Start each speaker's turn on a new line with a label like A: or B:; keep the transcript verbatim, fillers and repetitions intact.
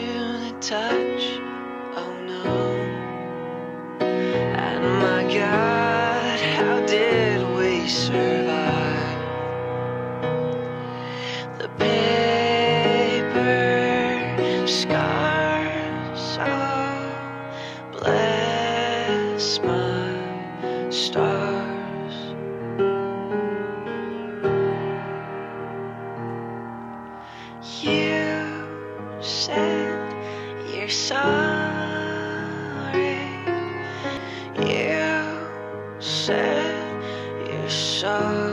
A: feel the touch. Oh no. And my God, how did we survive? The paper scars, oh, bless my stars. You said you're sorry. You said you're sorry.